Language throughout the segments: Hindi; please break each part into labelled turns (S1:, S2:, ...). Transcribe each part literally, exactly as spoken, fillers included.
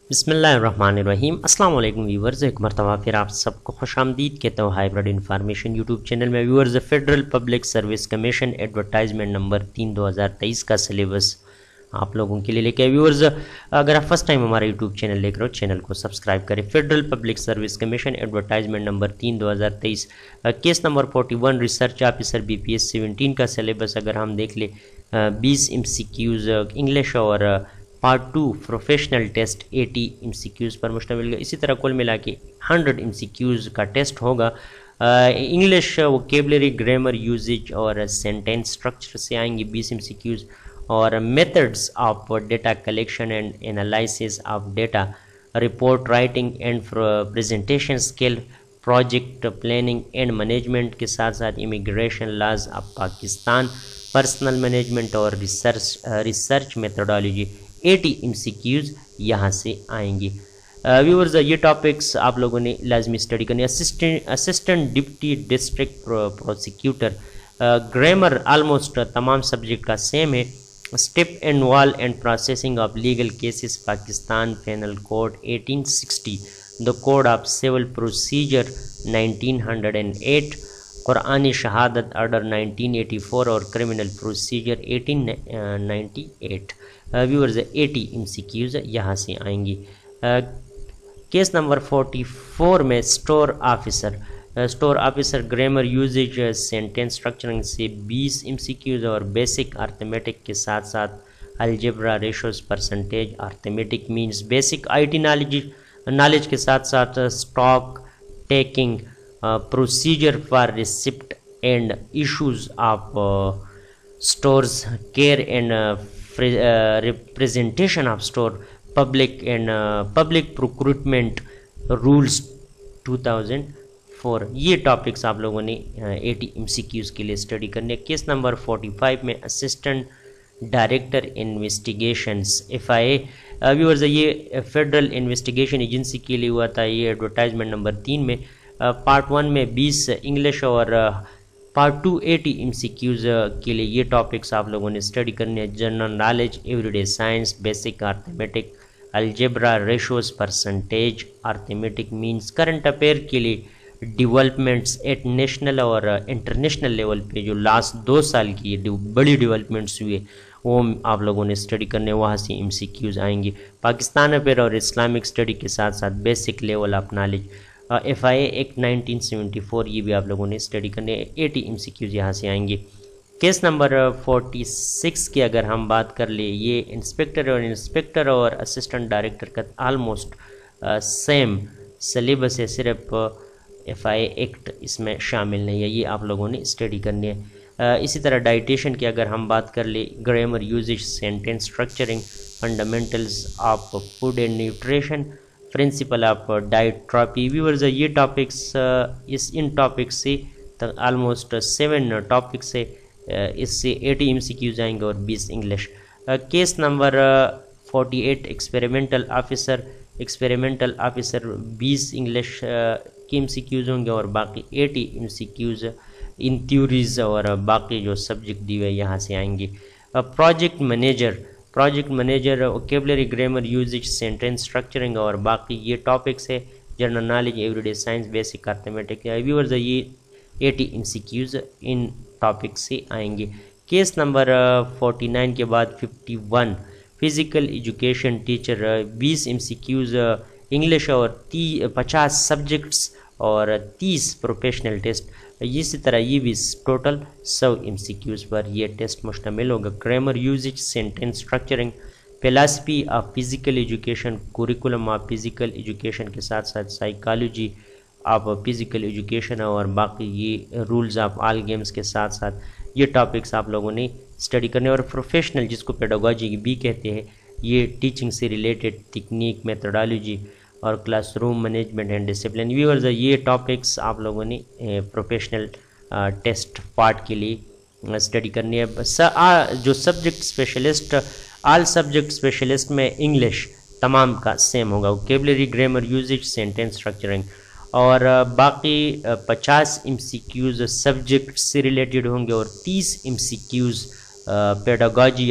S1: बिस्मिल्लाहिर्रहमानिर्रहीम। अस्सलाम वालेकुम व्यूवर्स, एक मरतबा फिर आप सबको खुशामदीद कहता हूँ हाइब्रिड इन्फॉर्मेशन यूट्यूब चैनल में। Viewers, federal public service commission advertisement number तीन दो हज़ार तेईस का सिलेबस आप लोगों के लिए लेके आए। व्यूवर्स, अगर आप फर्स्ट टाइम हमारा यूट्यूब चैनल देख रहे हो, चैनल को सब्सक्राइब करें। Federal public service commission advertisement number तीन दो हज़ार तेईस, case number forty one, research officer B P S seventeen का सिलेबस अगर हम देख ले, बीस एम सी क्यूज़ इंग्लिश और part two professional test eighty M C Qs पर मुश्तमिल है। इसी तरह कुल मिला के हंड्रेड एम सी क्यूज़ का टेस्ट होगा। इंग्लिश वोकेबलरी, ग्रामर, यूजेज और सेंटेंस स्ट्रक्चर से आएंगे बीस एम सी क्यूज़, और methods of data collection and analysis of data, report writing and presentation skill, project planning and management के साथ साथ immigration laws of Pakistan, personal management और research research methodology, eighty M C Qs यहाँ से आएंगी। व्यूअर्स, ये टॉपिक्स आप लोगों ने लाजमी स्टडी करनी। Assistant assistant deputy district prosecutor, grammar almost तमाम सब्जेक्ट का सेम है। Step and wall and processing of legal cases Pakistan penal code eighteen sixty, the code of civil procedure nineteen hundred eight, कुरानी शहादत ऑर्डर नाइनटीन एटी फोर और criminal procedure eighteen ninety eight. Viewers, eighty M C Qs यहाँ से आएंगी। केस नंबर फोर्टी फोर में store officer, store officer grammar, usage, sentence structuring से बीस एम सी क्यूज़ और बेसिक अर्थमेटिक के साथ साथ algebra, ratios, percentage, arithmetic means, basic I T knowledge knowledge के साथ साथ stock taking, procedure for receipt and issues of stores, care and representation of store, public and public procurement rules two thousand four. ये टॉपिक्स आप लोगों ने एटी एम सी क्यूज़ के लिए स्टडी करने। केस नंबर फोर्टी फाइव में assistant director investigations F I A, viewers, ये फेडरल इन्वेस्टिगेशन एजेंसी के लिए हुआ था। ये एडवर्टाइजमेंट नंबर तीन में पार्ट वन में बीस इंग्लिश और part two eighty M C Qs के लिए ये टॉपिक्स आप लोगों ने स्टडी करने हैं। General knowledge, everyday science, basic arithmetic, algebra, ratios, percentage, arithmetic means, current affair के लिए डेवलपमेंट्स एट नेशनल और इंटरनेशनल लेवल पे जो लास्ट दो साल की बड़ी डेवलपमेंट्स हुए वो आप लोगों ने स्टडी करने, वहाँ से एम सी क्यूज़ आएंगी। पाकिस्तान अफेयर और इस्लामिक स्टडी के साथ साथ basic level of knowledge, F I A act nineteen seventy four, ये भी आप लोगों ने स्टडी करने, एटी एम सी क्यूज़ यहाँ से आएंगे। केस नंबर फोर्टी सिक्स की अगर हम बात कर ले, ये इंस्पेक्टर और इंस्पेक्टर और असिस्टेंट डायरेक्टर का आलमोस्ट सेम सिलेबस है, सिर्फ एफ आई ए एक्ट इसमें शामिल नहीं है। ये आप लोगों ने स्टडी करनी है। uh, इसी तरह डाइटेशन की अगर हम बात कर ले, grammar, usage, sentence structuring, fundamentals of food and nutrition, principle of diet therapy. Viewers, ये टॉपिक्स इस इन टॉपिक्स से आलमोस्ट सेवन टॉपिक्स से इससे एटी एम सी क्यूज़ आएंगे और बीस English. Case number forty eight experimental officer, experimental officer बीस इंग्लिश के एम सी क्यूज़ होंगे और बाकी एटी एम सी क्यूज़ इन थ्योरीज और बाकी जो सब्जेक्ट दिए हुए यहाँ से आएंगे। Project manager, project manager vocabulary, grammar, usage, sentence structuring और बाकी ये टॉपिक्स है। General knowledge, everyday science, basic arithmetic. Viewers, ये एटी एम सी क्यूज़ इन टॉपिक से आएंगे। केस नंबर फोर्टी नाइन के बाद fifty one physical education teacher, बीस एम सी क्यूज़ इंग्लिश और ती पचास सब्जेक्ट्स और तीस प्रोफेशनल टेस्ट। इसी तरह ये भी टोटल सौ एम सी क्यूज़ पर यह टेस्ट मुश्तमिल होगा। Grammar, usage, sentence structuring, philosophy of physical education, curriculum of physical education के साथ साथ साइकोलॉजी ऑफ फिज़िकल एजुकेशन और बाकी ये रूल्स ऑफ ऑल गेम्स के साथ साथ ये टॉपिक्स आप लोगों ने स्टडी करने। और प्रोफेशनल, जिसको पेडागोजी भी कहते हैं, ये टीचिंग से रिलेटेड टेक्निक, मेथोडोलॉजी और classroom management and discipline. Viewers, ये टॉपिक्स आप लोगों ने प्रोफेशनल टेस्ट पार्ट के लिए स्टडी करनी है। स, आ, जो subject specialist, all subject specialist में इंग्लिश तमाम का सेम होगा। Vocabulary, grammar, usage, sentence structuring और बाकी पचास एम सी क्यूज़ सब्जेक्ट से रिलेटेड होंगे और तीस एम सी क्यूज़ पेडागोजी या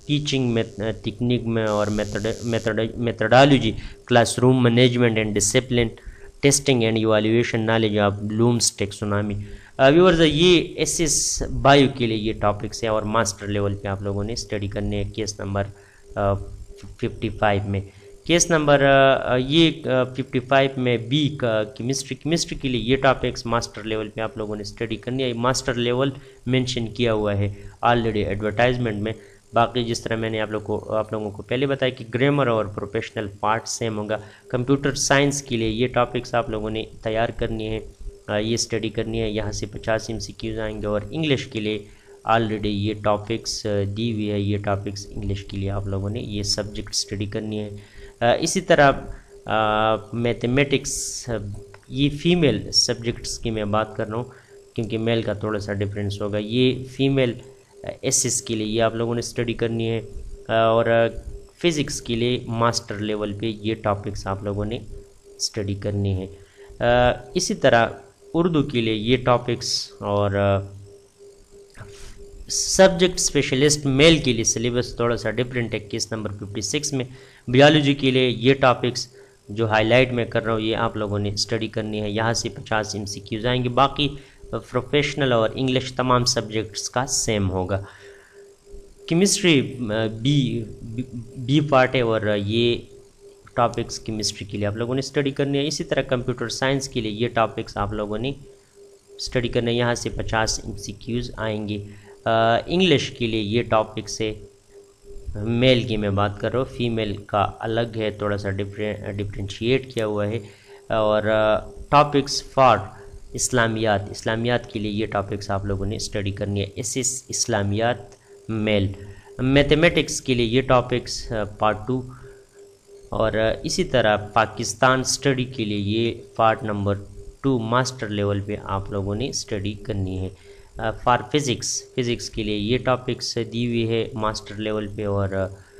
S1: टीचिंग टेक्निक में और method methodology, classroom management and discipline, testing and evaluation, knowledge of Bloom's taxonomy. Viewers, ये एस एस बायो के लिए ये टॉपिक्स है और मास्टर लेवल पे आप लोगों ने स्टडी करने हैं केस नंबर फिफ्टी फाइव में। केस नंबर ये फिफ्टी फाइव में बी का केमिस्ट्री केमिस्ट्री के लिए ये टॉपिक्स मास्टर लेवल पे आप लोगों ने स्टडी करनी है। मास्टर लेवल मेंशन किया हुआ है ऑलरेडी एडवर्टाइजमेंट में। बाकी जिस तरह मैंने आप लोग को आप लोगों को पहले बताया कि ग्रामर और प्रोफेशनल पार्ट सेम होगा। कंप्यूटर साइंस के लिए ये टॉपिक्स आप लोगों ने तैयार करनी है, ये स्टडी करनी है। यहाँ से पचास एम सी क्यूज़ आएंगे और इंग्लिश के लिए ऑलरेडी ये टॉपिक्स दी हुई है। ये टॉपिक्स इंग्लिश के लिए आप लोगों ने ये सब्जेक्ट स्टडी करनी है। इसी तरह मैथमेटिक्स, ये फ़ीमेल सब्जेक्ट्स की मैं बात कर रहा हूँ क्योंकि मेल का थोड़ा सा डिफरेंस होगा। ये फ़ीमेल एस एस के लिए ये आप लोगों ने स्टडी करनी है और फिज़िक्स के लिए मास्टर लेवल पे ये टॉपिक्स आप लोगों ने स्टडी करनी है। इसी तरह उर्दू के लिए ये टॉपिक्स और सब्जेक्ट स्पेशलिस्ट मेल के लिए सिलेबस थोड़ा सा डिफरेंट है केस नंबर फिफ्टी सिक्स में। बायोलॉजी के लिए ये टॉपिक्स जो हाईलाइट मैं कर रहा हूँ ये आप लोगों ने स्टडी करनी है। यहाँ से पचास एम सी क्यूज़ आएंगे। बाकी प्रोफेशनल और इंग्लिश तमाम सब्जेक्ट्स का सेम होगा। केमिस्ट्री बी बी पार्ट है और ये टॉपिक्स केमिस्ट्री के लिए आप लोगों ने स्टडी करनी है। इसी तरह कंप्यूटर साइंस के लिए ये टॉपिक्स आप लोगों ने स्टडी करना है। यहाँ से पचास एम सी क्यूज़ आएंगे। इंग्लिश के लिए ये टॉपिक्स है, मेल की मैं बात कर रहा हूँ, फीमेल का अलग है, थोड़ा सा डिफरें डिफ्रेंशिएट किया हुआ है। और टॉपिक्स फॉर इस्लामियात, इस्लामियात के लिए ये टॉपिक्स आप लोगों ने स्टडी करनी है। एस एस इस्लामियात मेल। मैथमेटिक्स के लिए ये टॉपिक्स पार्ट टू और इसी तरह पाकिस्तान स्टडी के लिए ये part number two master level पे आप लोगों ने स्टडी करनी है। फॉर फिज़िक्स, फ़िज़िक्स के लिए ये टॉपिक्स दी हुई है मास्टर लेवल पे और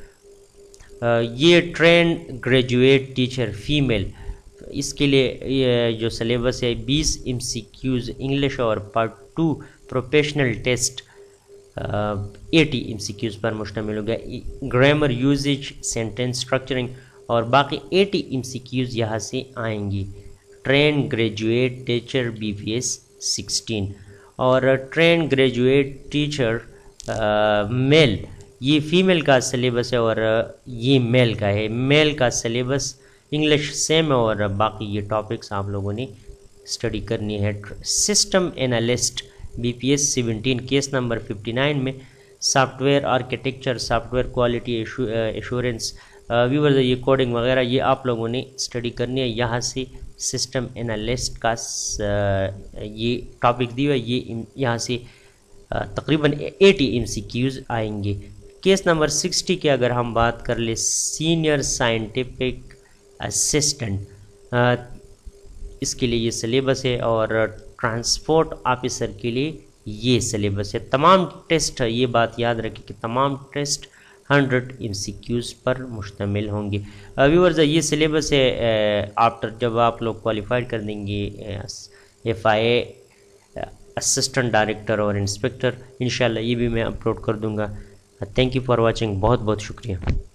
S1: ये ट्रेन ग्रेजुएट टीचर फीमेल, इसके लिए ये जो सिलेबस है बीस एम सी क्यूज़ इंग्लिश और part two professional test eighty M C Qs पर मुश्तमिल होगा। ग्रामर, यूजेज, सेंटेंस स्ट्रक्चरिंग और बाकी एटी एम सी क्यूज़ यहाँ से आएंगी। Trained graduate teacher B P S sixteen और ट्रेन ग्रेजुएट टीचर मेल, ये फीमेल का सिलेबस है और ये मेल का है। मेल का सिलेबस इंग्लिश सेम है और बाकी ये टॉपिक्स आप लोगों ने स्टडी करनी है। System analyst B P S seventeen case number fifty nine में software architecture, software quality assurance, viewers ये कोडिंग वगैरह ये आप लोगों ने स्टडी करनी है। यहाँ से सिस्टम एनालिस्ट का ये टॉपिक दिया है, ये यहाँ से तकरीबन एटी एम सी क्यूज़ आएंगे। केस नंबर सिक्सटी की अगर हम बात कर ले, सीनियर साइंटिफिक असिस्टेंट, इसके लिए ये सिलेबस है और ट्रांसपोर्ट ऑफिसर के लिए ये सिलेबस है। तमाम टेस्ट, ये बात याद रखें कि तमाम test hundred M C Qs पर मुश्तमिल होंगे। व्यूअर्स ये सिलेबस है आफ्टर जब आप लोग क्वालिफाइड कर देंगे F I A assistant director और इंस्पेक्टर, इंशाल्लाह ये भी मैं अपलोड कर दूंगा। थैंक यू फॉर वाचिंग, बहुत बहुत शुक्रिया।